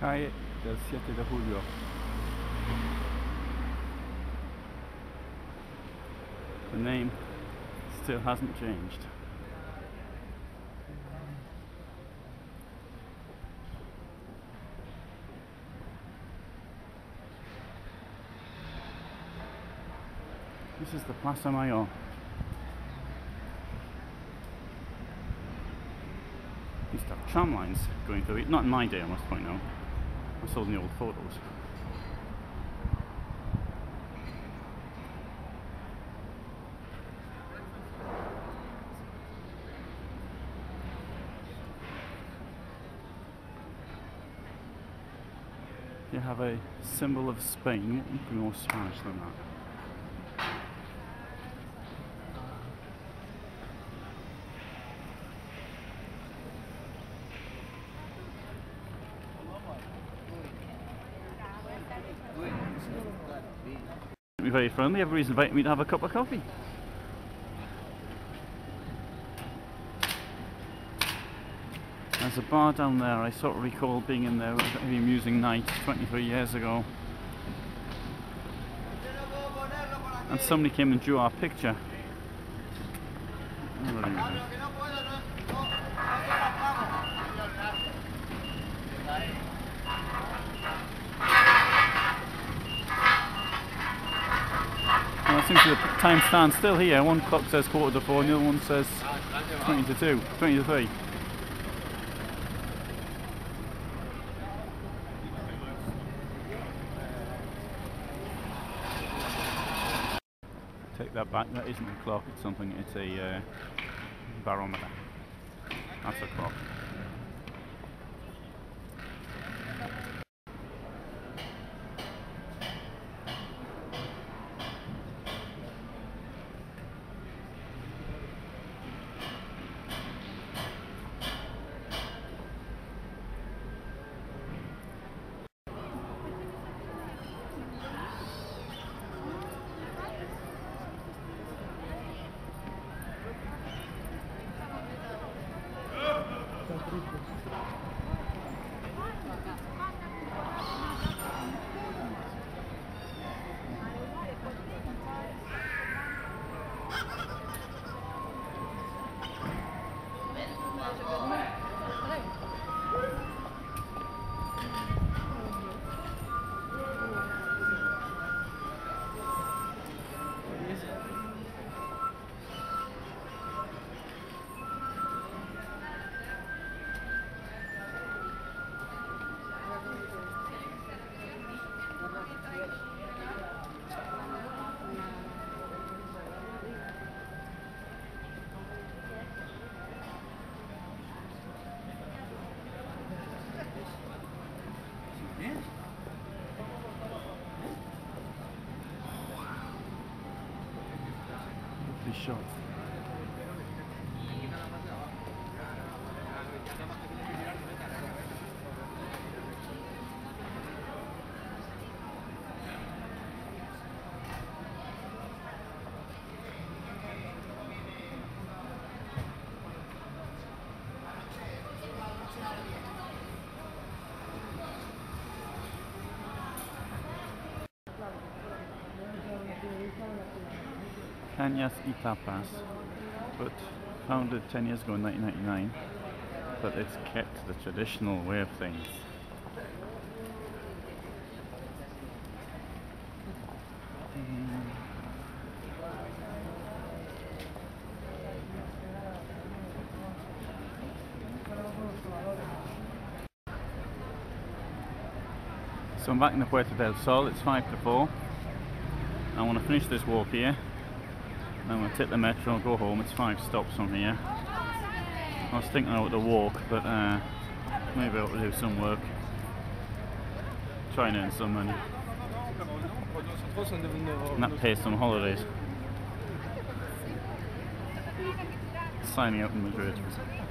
Calle del 7 de Julio. The name still hasn't changed. This is the Plaza Mayor. Used to have tram lines going through it. Not in my day, I must point out. I saw in the old photos. You have a symbol of Spain. What would be more Spanish than that? Be very friendly. Everybody's inviting me to have a cup of coffee. There's a bar down there. I sort of recall being in there. It was a very amusing night 23 years ago. And somebody came and drew our picture. It seems the time stands still here. One clock says 4:45 and the other one says 20 to 2, 20 to 3. Take that back, that isn't a clock, it's something, it's a barometer. That's a clock. Shot. Cañas y Tapas, but founded 10 years ago in 1999, but it's kept the traditional way of things. So I'm back in the Puerta del Sol. It's 5 to 4. I want to finish this walk here. I'm going to take the metro and go home. It's 5 stops from here. I was thinking about the walk, but maybe I ought to do some work. Try and earn some money. And that pays some holidays. Signing out in Madrid.